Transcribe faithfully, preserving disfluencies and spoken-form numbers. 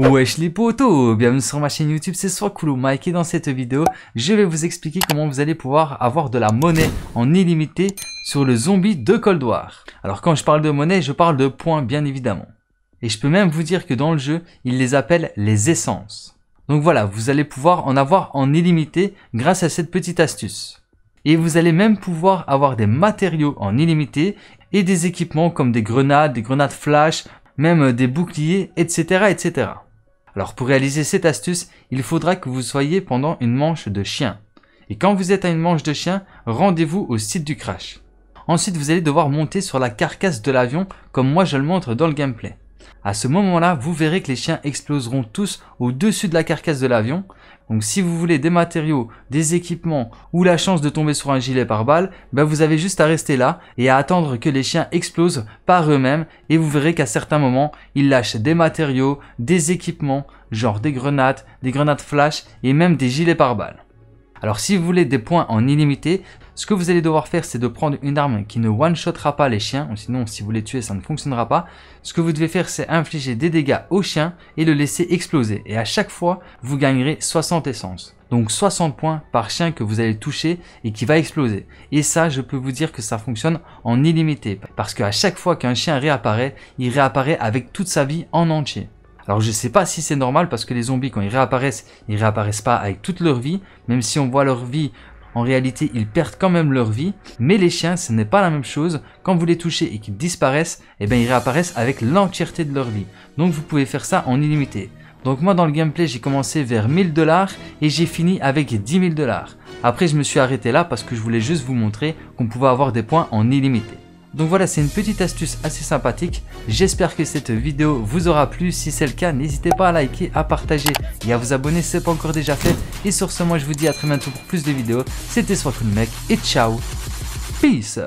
Wesh les potos, bienvenue sur ma chaîne YouTube, c'est Swakulu Mike et dans cette vidéo, je vais vous expliquer comment vous allez pouvoir avoir de la monnaie en illimité sur le zombie de Cold War. Alors quand je parle de monnaie, je parle de points bien évidemment. Et je peux même vous dire que dans le jeu, ils les appellent les essences. Donc voilà, vous allez pouvoir en avoir en illimité grâce à cette petite astuce. Et vous allez même pouvoir avoir des matériaux en illimité et des équipements comme des grenades, des grenades flash, même des boucliers, et cetera, et cetera. Alors pour réaliser cette astuce, il faudra que vous soyez pendant une manche de chien. Et quand vous êtes à une manche de chien, rendez-vous au site du crash. Ensuite, vous allez devoir monter sur la carcasse de l'avion comme moi je le montre dans le gameplay. À ce moment-là, vous verrez que les chiens exploseront tous au-dessus de la carcasse de l'avion. Donc si vous voulez des matériaux, des équipements ou la chance de tomber sur un gilet pare-balles, ben vous avez juste à rester là et à attendre que les chiens explosent par eux-mêmes et vous verrez qu'à certains moments, ils lâchent des matériaux, des équipements, genre des grenades, des grenades flash et même des gilets pare-balles. Alors si vous voulez des points en illimité, ce que vous allez devoir faire c'est de prendre une arme qui ne one-shottera pas les chiens, sinon si vous les tuez ça ne fonctionnera pas. Ce que vous devez faire c'est infliger des dégâts au chien et le laisser exploser. Et à chaque fois vous gagnerez soixante essences. Donc soixante points par chien que vous allez toucher et qui va exploser. Et ça je peux vous dire que ça fonctionne en illimité. Parce qu'à chaque fois qu'un chien réapparaît, il réapparaît avec toute sa vie en entier. Alors je sais pas si c'est normal parce que les zombies quand ils réapparaissent, ils réapparaissent pas avec toute leur vie. Même si on voit leur vie, en réalité ils perdent quand même leur vie. Mais les chiens ce n'est pas la même chose. Quand vous les touchez et qu'ils disparaissent, eh bien ils réapparaissent avec l'entièreté de leur vie. Donc vous pouvez faire ça en illimité. Donc moi dans le gameplay j'ai commencé vers mille dollars et j'ai fini avec dix mille dollars. Après je me suis arrêté là parce que je voulais juste vous montrer qu'on pouvait avoir des points en illimité. Donc voilà, c'est une petite astuce assez sympathique. J'espère que cette vidéo vous aura plu. Si c'est le cas, n'hésitez pas à liker, à partager et à vous abonner si ce n'est pas encore déjà fait. Et sur ce, moi je vous dis à très bientôt pour plus de vidéos. C'était Swakulu Mec et ciao. Peace.